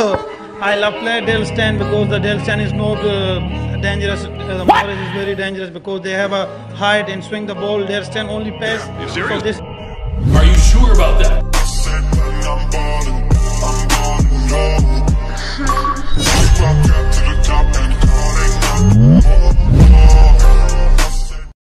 So I love play Dale stand because the Dale stand is not dangerous. The Morris is very dangerous because they have a height and swing the ball. Dale stand only pass. You serious? So this. Are you sure about that? I'm balling, I'm balling,